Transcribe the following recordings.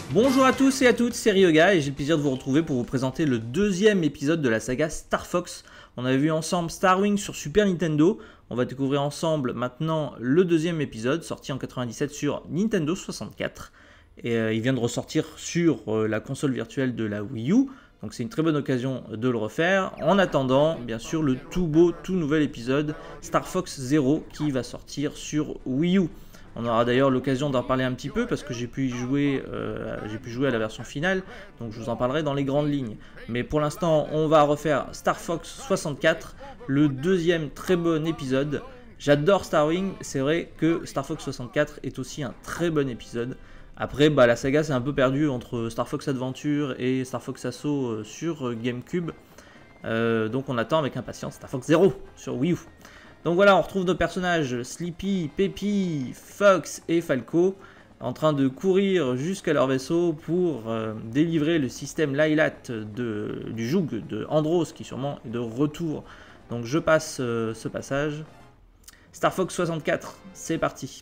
Bonjour à tous et à toutes, c'est Ryoga et j'ai le plaisir de vous retrouver pour vous présenter le deuxième épisode de la saga Star Fox. On avait vu ensemble Star Wing sur Super Nintendo, on va découvrir ensemble maintenant le deuxième épisode sorti en 97 sur Nintendo 64. Et il vient de ressortir sur la console virtuelle de la Wii U, donc c'est une très bonne occasion de le refaire. En attendant, bien sûr, le tout beau, tout nouvel épisode Star Fox Zero qui va sortir sur Wii U. On aura d'ailleurs l'occasion d'en parler un petit peu parce que j'ai pu jouer à la version finale, donc je vous en parlerai dans les grandes lignes. Mais pour l'instant, on va refaire Star Fox 64, le deuxième très bon épisode. J'adore Star Wing, c'est vrai que Star Fox 64 est aussi un très bon épisode. Après, la saga s'est un peu perdue entre Star Fox Adventure et Star Fox Assault sur GameCube. Donc on attend avec impatience Star Fox Zero sur Wii U. Donc voilà, on retrouve nos personnages Sleepy, Peppy, Fox et Falco en train de courir jusqu'à leur vaisseau pour délivrer le système Lylat du joug de Andros qui sûrement est de retour. Donc je passe ce passage. Star Fox 64, c'est parti.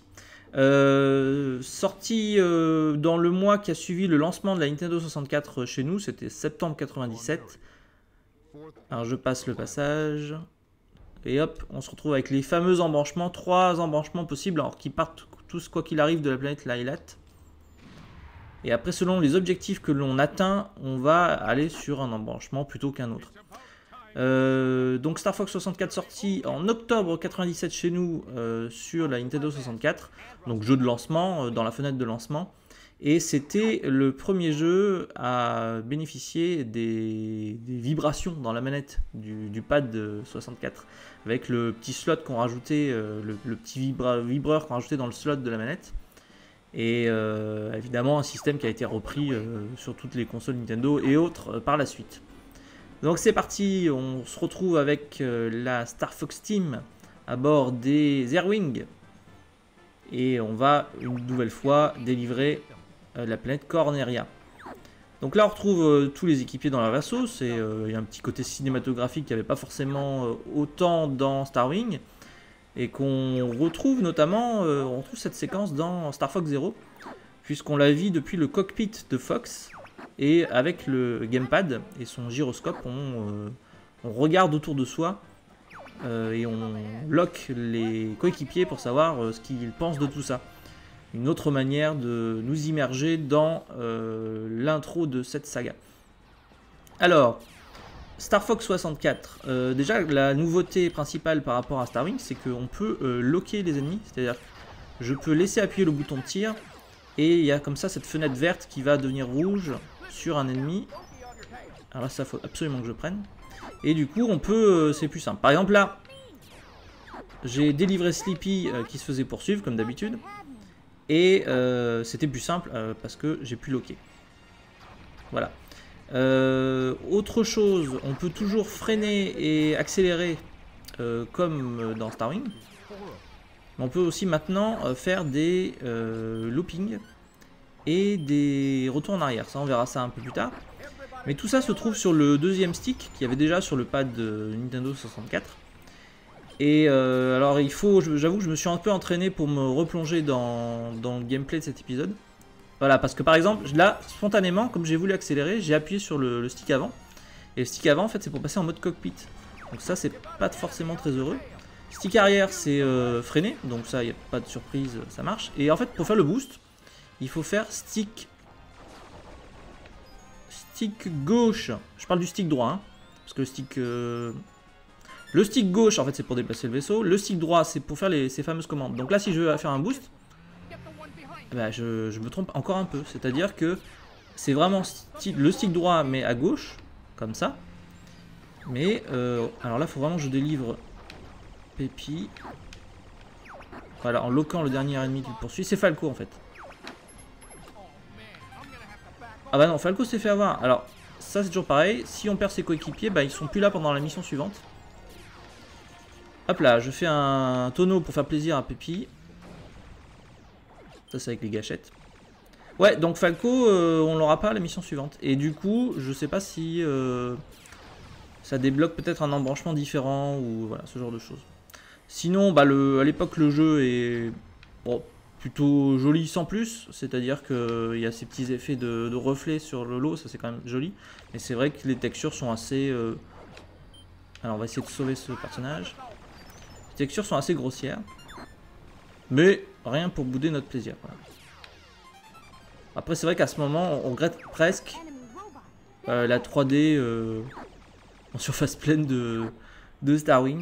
Sorti dans le mois qui a suivi le lancement de la Nintendo 64 chez nous, c'était septembre 97. Alors je passe le passage. Et hop, on se retrouve avec les fameux embranchements, 3 embranchements possibles, alors qui partent tous quoi qu'il arrive de la planète Lylat. Et après, selon les objectifs que l'on atteint, on va aller sur un embranchement plutôt qu'un autre. Donc Star Fox 64 sorti en octobre 97 chez nous sur la Nintendo 64, donc jeu de lancement, dans la fenêtre de lancement. Et c'était le premier jeu à bénéficier des vibrations dans la manette du pad 64, avec le petit slot qu'on rajoutait, le petit vibreur qu'on rajoutait dans le slot de la manette. Et évidemment un système qui a été repris sur toutes les consoles Nintendo et autres par la suite. Donc c'est parti, on se retrouve avec la Star Fox Team à bord des Airwing. Et on va une nouvelle fois délivrer la planète Corneria. Donc là on retrouve tous les équipiers dans leur vaisseau. Il y a un petit côté cinématographique qui n'y avait pas forcément autant dans Star Wing. Et qu'on retrouve notamment, on retrouve cette séquence dans Star Fox Zero. Puisqu'on la vit depuis le cockpit de Fox. Et avec le gamepad et son gyroscope, on regarde autour de soi. Et on lock les coéquipiers pour savoir ce qu'ils pensent de tout ça. Une autre manière de nous immerger dans l'intro de cette saga. Alors, Star Fox 64. Déjà, la nouveauté principale par rapport à Star Wing, c'est qu'on peut locker les ennemis. C'est-à-dire que je peux laisser appuyer le bouton de tir. Et il y a comme ça cette fenêtre verte qui va devenir rouge sur un ennemi. Alors là, ça faut absolument que je prenne. Et du coup, on peut, c'est plus simple. Par exemple, là, j'ai délivré Sleepy qui se faisait poursuivre, comme d'habitude. Et c'était plus simple parce que j'ai pu locker. Voilà. Autre chose, on peut toujours freiner et accélérer comme dans Star Wing. On peut aussi maintenant faire des loopings et des retours en arrière. Ça, on verra ça un peu plus tard. Mais tout ça se trouve sur le deuxième stick qu'il y avait déjà sur le pad de Nintendo 64. Et alors j'avoue que je me suis un peu entraîné pour me replonger dans le gameplay de cet épisode. Voilà, parce que par exemple, là, spontanément, comme j'ai voulu accélérer, j'ai appuyé sur le stick avant. Et le stick avant, en fait, c'est pour passer en mode cockpit. Donc ça, c'est pas forcément très heureux. Stick arrière, c'est freiner, donc ça, il n'y a pas de surprise, ça marche. Et en fait, pour faire le boost, il faut faire stick gauche. Je parle du stick droit, hein, parce que le stick gauche, en fait, c'est pour déplacer le vaisseau. Le stick droit, c'est pour faire ces fameuses commandes. Donc là, si je veux faire un boost, je me trompe encore un peu. C'est-à-dire que c'est vraiment le stick droit, mais à gauche, comme ça. Mais, alors là, il faut vraiment que je délivre Peppy. Voilà, en loquant le dernier ennemi qui le poursuit. C'est Falco, en fait. Ah bah non, Falco s'est fait avoir. Alors, ça, c'est toujours pareil. Si on perd ses coéquipiers, ils sont plus là pendant la mission suivante. Hop là, je fais un tonneau pour faire plaisir à Peppy. Ça, c'est avec les gâchettes. Ouais, donc Falco, on l'aura pas à la mission suivante. Et du coup, je sais pas si ça débloque peut-être un embranchement différent ou voilà, ce genre de choses. Sinon, à l'époque, le jeu est plutôt joli sans plus, c'est-à-dire qu'il y a ces petits effets de reflets sur le lot, ça c'est quand même joli. Mais c'est vrai que les textures sont assez... Alors on va essayer de sauver ce personnage. Les textures sont assez grossières. Mais rien pour bouder notre plaisir. Voilà. Après c'est vrai qu'à ce moment on regrette presque la 3D en surface pleine de Starwing.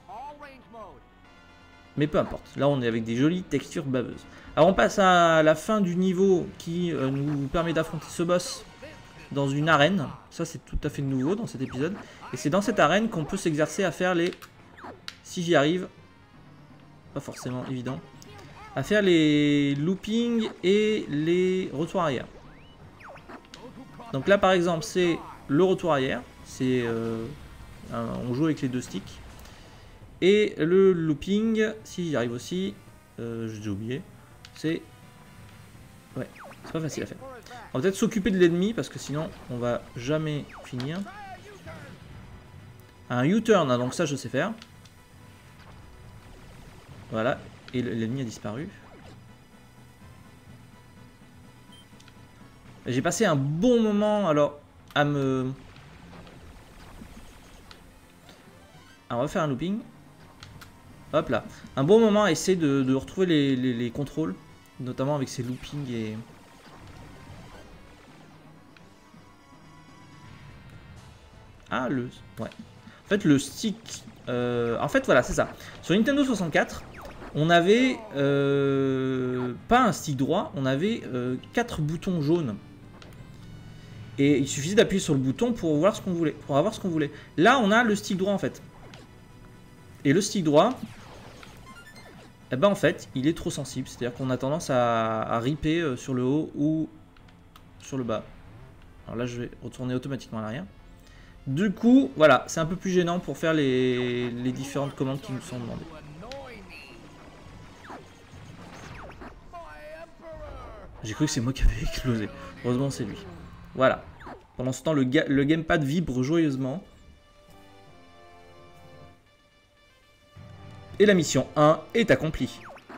Mais peu importe, là on est avec des jolies textures baveuses. Alors on passe à la fin du niveau qui nous permet d'affronter ce boss dans une arène. Ça c'est tout à fait nouveau dans cet épisode. Et c'est dans cette arène qu'on peut s'exercer à faire les... Si j'y arrive, pas forcément évident, à faire les loopings et les retours arrière. Donc là par exemple c'est le retour arrière, c'est on joue avec les deux sticks. Et le looping, si j'y arrive aussi, j'ai oublié, c'est... Ouais, c'est pas facile à faire. On va peut-être s'occuper de l'ennemi parce que sinon on va jamais finir. Un U-turn, hein, donc ça je sais faire. Voilà, et l'ennemi a disparu. J'ai passé un bon moment alors à me... Alors, on va faire un looping. Hop là. Un bon moment à essayer de retrouver les contrôles. Notamment avec ces loopings et... Ah, le... Ouais. En fait, le stick... En fait, voilà, c'est ça. Sur Nintendo 64, on avait... pas un stick droit, on avait 4 boutons jaunes. Et il suffisait d'appuyer sur le bouton pour voir ce qu'on voulait. Pour avoir ce qu'on voulait. Là, on a le stick droit, en fait. Et le stick droit... Eh ben en fait, il est trop sensible, c'est-à-dire qu'on a tendance à ripper sur le haut ou sur le bas. Alors là, je vais retourner automatiquement à l'arrière. Du coup, voilà, c'est un peu plus gênant pour faire les différentes commandes qui nous sont demandées. J'ai cru que c'est moi qui avais explosé. Heureusement, c'est lui. Voilà. Pendant ce temps, le gamepad vibre joyeusement. Et la mission 1 est accomplie.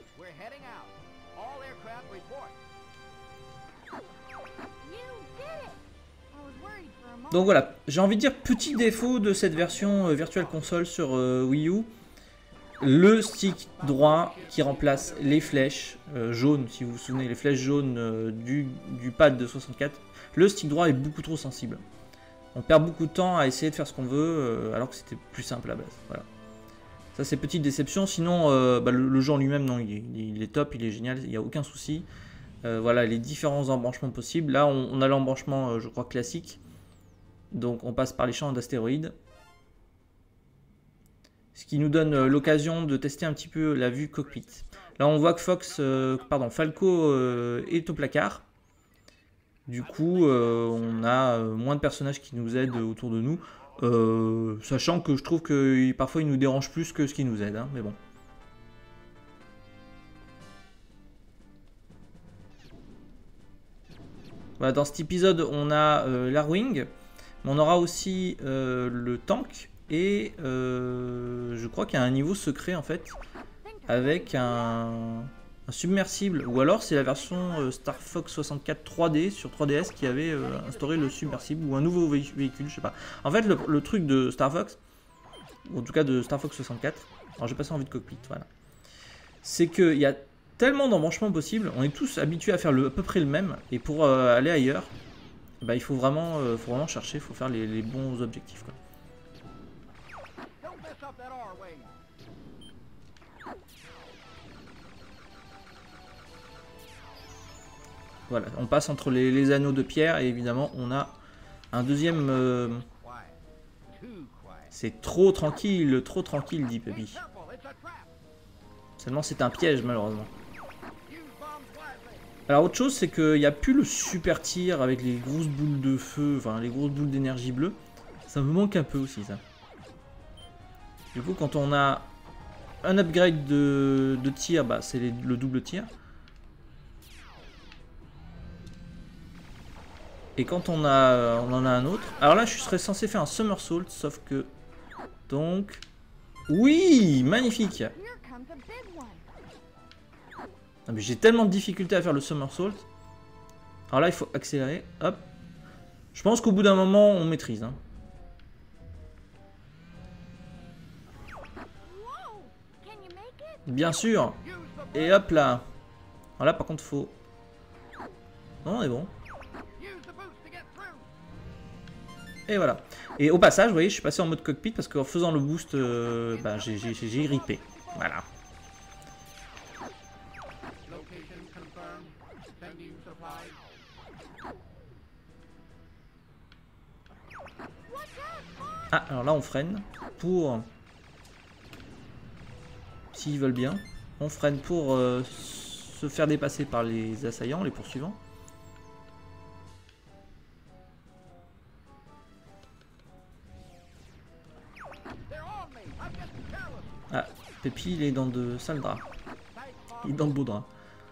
Donc voilà, j'ai envie de dire petit défaut de cette version Virtual Console sur Wii U. Le stick droit qui remplace les flèches jaunes, si vous vous souvenez, les flèches jaunes du pad de 64. Le stick droit est beaucoup trop sensible. On perd beaucoup de temps à essayer de faire ce qu'on veut alors que c'était plus simple à la base. Voilà. Ça c'est petite déception, sinon le jeu en lui-même, non, il est top, il est génial, il n'y a aucun souci. Voilà les différents embranchements possibles. Là on a l'embranchement je crois classique. Donc on passe par les champs d'astéroïdes. Ce qui nous donne l'occasion de tester un petit peu la vue cockpit. Là on voit que Falco est au placard. Du coup on a moins de personnages qui nous aident autour de nous. Sachant que je trouve que parfois il nous dérange plus que ce qui nous aide, hein, mais bon. Voilà, dans cet épisode on a l'Arwing, mais on aura aussi le tank et je crois qu'il y a un niveau secret en fait avec un submersible, ou alors c'est la version Star Fox 64 3D sur 3DS qui avait instauré le submersible, ou un nouveau véhicule, je sais pas. En fait le truc de Star Fox, ou en tout cas de Star Fox 64, alors je vais passer en vue de cockpit, voilà, c'est qu'il y a tellement d'embranchements possibles, on est tous habitués à faire à peu près le même, et pour aller ailleurs, bah, il faut vraiment chercher, il faut faire les bons objectifs, quoi. Voilà, on passe entre les anneaux de pierre et évidemment on a un deuxième... C'est trop tranquille, dit Puppy. Seulement c'est un piège malheureusement. Alors autre chose c'est qu'il n'y a plus le super tir avec les grosses boules de feu, enfin les grosses boules d'énergie bleue. Ça me manque un peu aussi ça. Du coup quand on a un upgrade de tir, bah, c'est le double tir. Et quand on en a un autre... Alors là, je serais censé faire un somersault, sauf que... Donc... Oui, magnifique. Non, mais j'ai tellement de difficultés à faire le somersault. Alors là, il faut accélérer. Hop. Je pense qu'au bout d'un moment, on maîtrise. Hein. Bien sûr. Et hop là. Alors là, par contre, faut... Non, on est bon. Et voilà. Et au passage, vous voyez, je suis passé en mode cockpit parce qu'en faisant le boost, bah, j'ai grippé. Voilà. Ah, alors là, on freine pour... S'ils veulent bien. On freine pour se faire dépasser par les assaillants, les poursuivants. Ah, Pépi, il est dans de sales draps. Il est dans de beaux draps.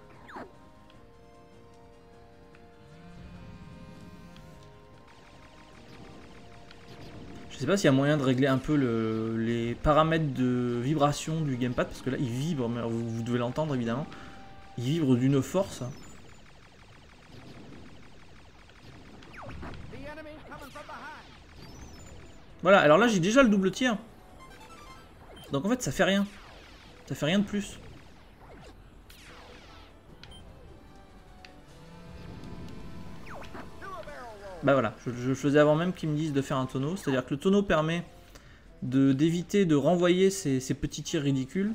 Je sais pas s'il y a moyen de régler un peu les paramètres de vibration du gamepad, parce que là, il vibre, mais vous devez l'entendre évidemment. Il vibre d'une force. Voilà, alors là, j'ai déjà le double tir. Donc en fait, ça fait rien. Ça fait rien de plus. Bah voilà, je faisais avant même qu'ils me disent de faire un tonneau. C'est-à-dire que le tonneau permet d'éviter de renvoyer ces petits tirs ridicules.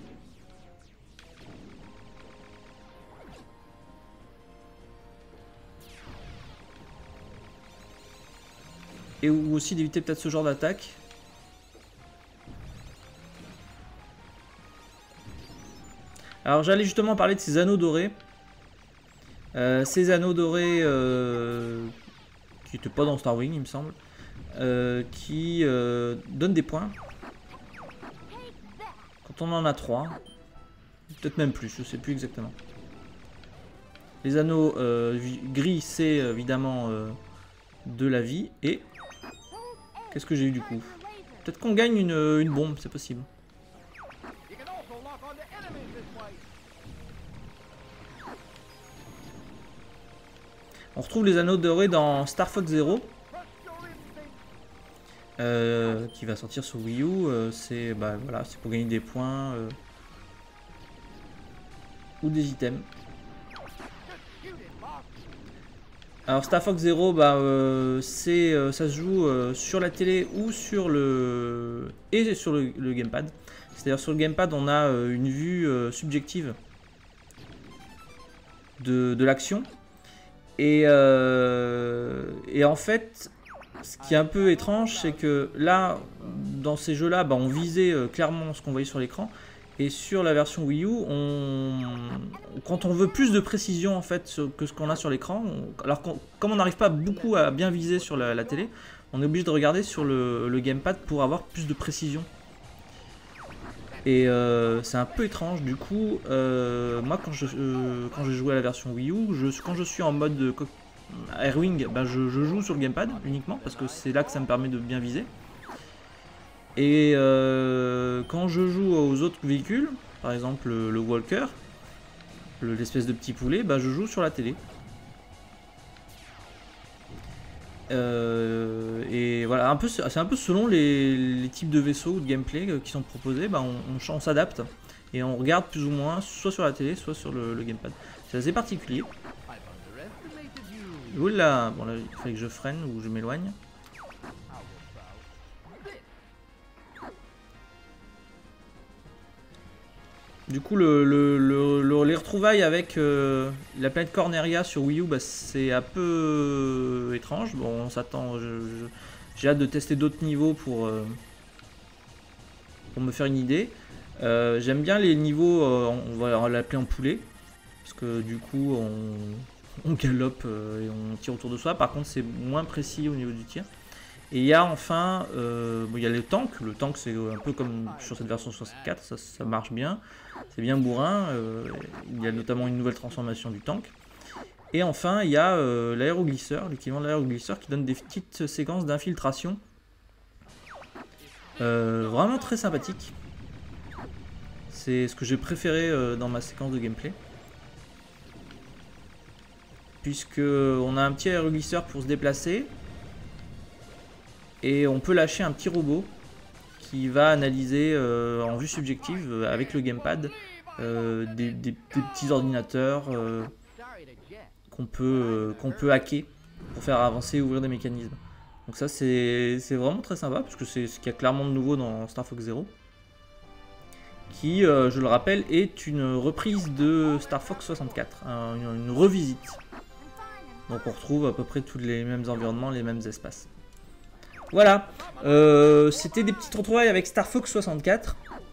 Et ou aussi d'éviter peut-être ce genre d'attaque. Alors j'allais justement parler de ces anneaux dorés. Ces anneaux dorés qui n'étaient pas dans Star Wing, il me semble, qui donnent des points. Quand on en a 3, peut-être même plus, je sais plus exactement. Les anneaux gris, c'est évidemment de la vie. Et qu'est-ce que j'ai eu du coup? Peut-être qu'on gagne une bombe, c'est possible. On retrouve les anneaux dorés dans Star Fox Zero, qui va sortir sur Wii U. C'est voilà, c'est pour gagner des points ou des items. Alors Star Fox Zero, ça se joue sur la télé ou sur le gamepad. C'est-à-dire sur le gamepad, on a une vue subjective de l'action. Et en fait, ce qui est un peu étrange, c'est que là, dans ces jeux-là, on visait clairement ce qu'on voyait sur l'écran. Et sur la version Wii U, quand on veut plus de précision en fait que ce qu'on a sur l'écran, alors comme on n'arrive pas beaucoup à bien viser sur la télé, on est obligé de regarder sur le gamepad pour avoir plus de précision. Et c'est un peu étrange. Du coup, moi quand je joue à la version Wii U, quand je suis en mode Airwing, je joue sur le gamepad uniquement parce que c'est là que ça me permet de bien viser. Et quand je joue aux autres véhicules, par exemple le Walker, l'espèce de petit poulet, je joue sur la télé. Et voilà, c'est un peu selon les types de vaisseaux ou de gameplay qui sont proposés, on s'adapte et on regarde plus ou moins soit sur la télé, soit sur le gamepad. C'est assez particulier. Oula, bon là il fallait que je freine ou je m'éloigne. Du coup, les retrouvailles avec la planète Corneria sur Wii U, c'est un peu étrange. Bon, on s'attend. J'ai hâte de tester d'autres niveaux pour me faire une idée. J'aime bien les niveaux, on va l'appeler en poulet, parce que du coup, on galope et on tire autour de soi. Par contre, c'est moins précis au niveau du tir. Et il y a enfin, il y a le tank. Le tank, c'est un peu comme sur cette version 64, ça marche bien. C'est bien bourrin. Il y a notamment une nouvelle transformation du tank. Et enfin, il y a l'aéroglisseur, l'équivalent de l'aéroglisseur, qui donne des petites séquences d'infiltration. Vraiment très sympathique. C'est ce que j'ai préféré dans ma séquence de gameplay. puisque on a un petit aéroglisseur pour se déplacer. Et on peut lâcher un petit robot qui va analyser en vue subjective avec le gamepad des petits ordinateurs qu'on peut hacker pour faire avancer et ouvrir des mécanismes. Donc ça c'est vraiment très sympa parce que c'est ce qu'il y a clairement de nouveau dans Star Fox Zero. Qui, je le rappelle, est une reprise de Star Fox 64, une revisite. Donc on retrouve à peu près tous les mêmes environnements, les mêmes espaces. Voilà, c'était des petites retrouvailles avec Star Fox 64.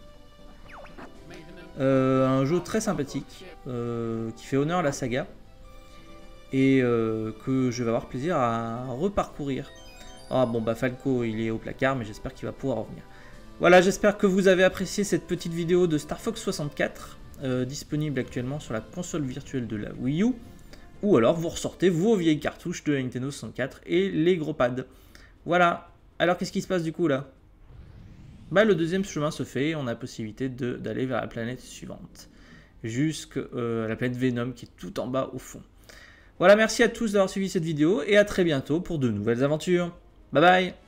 Un jeu très sympathique, qui fait honneur à la saga. Et que je vais avoir plaisir à reparcourir. Ah bon bah Falco il est au placard mais j'espère qu'il va pouvoir revenir. Voilà, j'espère que vous avez apprécié cette petite vidéo de Star Fox 64, disponible actuellement sur la console virtuelle de la Wii U, ou alors vous ressortez vos vieilles cartouches de la Nintendo 64 et les gros pads. Voilà, alors qu'est-ce qui se passe du coup là? Bah le deuxième chemin se fait, on a la possibilité d'aller vers la planète suivante, jusqu'à la planète Venom qui est tout en bas au fond. Voilà, merci à tous d'avoir suivi cette vidéo, et à très bientôt pour de nouvelles aventures. Bye bye.